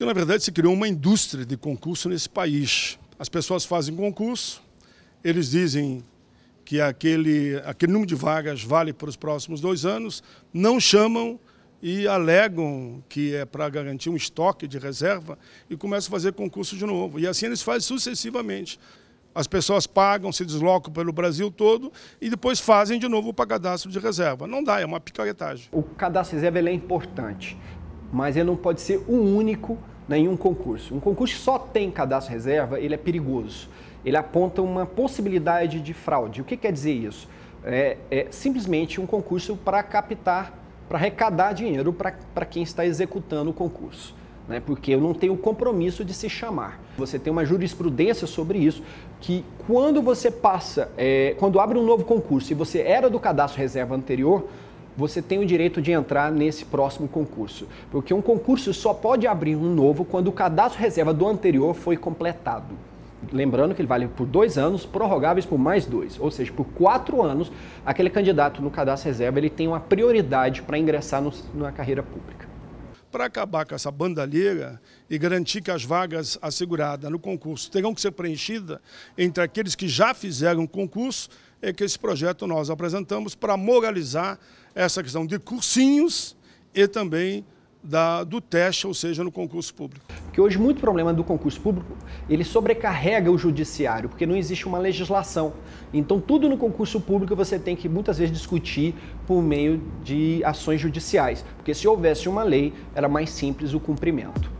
na verdade, se criou uma indústria de concurso nesse país. As pessoas fazem concurso, eles dizem que aquele número de vagas vale para os próximos 2 anos, não chamam e alegam que é para garantir um estoque de reserva e começam a fazer concurso de novo. E assim eles fazem sucessivamente. As pessoas pagam, se deslocam pelo Brasil todo e depois fazem de novo para cadastro de reserva. Não dá, é uma picaretagem. O cadastro de reserva ele é importante, mas ele não pode ser o único em um concurso. Um concurso que só tem cadastro de reserva, ele é perigoso. Ele aponta uma possibilidade de fraude. O que quer dizer isso? É simplesmente um concurso para captar, para arrecadar dinheiro para quem está executando o concurso, né? Porque eu não tenho o compromisso de se chamar. Você tem uma jurisprudência sobre isso, que quando você quando abre um novo concurso e você era do cadastro reserva anterior, você tem o direito de entrar nesse próximo concurso. Porque um concurso só pode abrir um novo quando o cadastro reserva do anterior foi completado. Lembrando que ele vale por 2 anos, prorrogáveis por mais 2, ou seja, por 4 anos, aquele candidato no cadastro reserva ele tem uma prioridade para ingressar na carreira pública. Para acabar com essa bandalheira e garantir que as vagas asseguradas no concurso terão que ser preenchidas entre aqueles que já fizeram o concurso, é que esse projeto nós apresentamos para moralizar essa questão de cursinhos e também do teste, ou seja, no concurso público. Porque hoje muito problema do concurso público, ele sobrecarrega o judiciário, porque não existe uma legislação. Então tudo no concurso público você tem que muitas vezes discutir por meio de ações judiciais, porque se houvesse uma lei, era mais simples o cumprimento.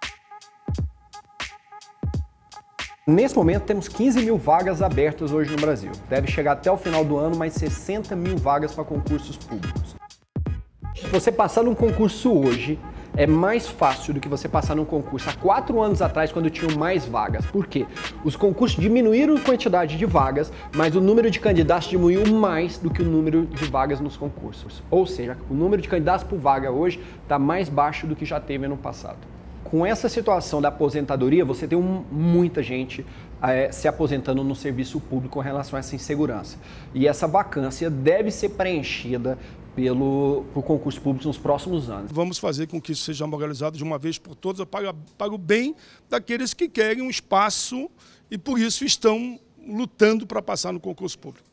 Nesse momento temos 15 mil vagas abertas hoje no Brasil. Deve chegar até o final do ano mais 60 mil vagas para concursos públicos. Você passar num concurso hoje é mais fácil do que você passar num concurso há 4 anos atrás, quando tinham mais vagas. Por quê? Os concursos diminuíram a quantidade de vagas, mas o número de candidatos diminuiu mais do que o número de vagas nos concursos. Ou seja, o número de candidatos por vaga hoje está mais baixo do que já teve ano passado. Com essa situação da aposentadoria, você tem muita gente se aposentando no serviço público com relação a essa insegurança. E essa vacância deve ser preenchida por concurso público nos próximos anos. Vamos fazer com que isso seja moralizado de uma vez por todas para o bem daqueles que querem um espaço e por isso estão lutando para passar no concurso público.